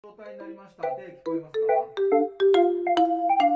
状態になりました。で、聞こえますか？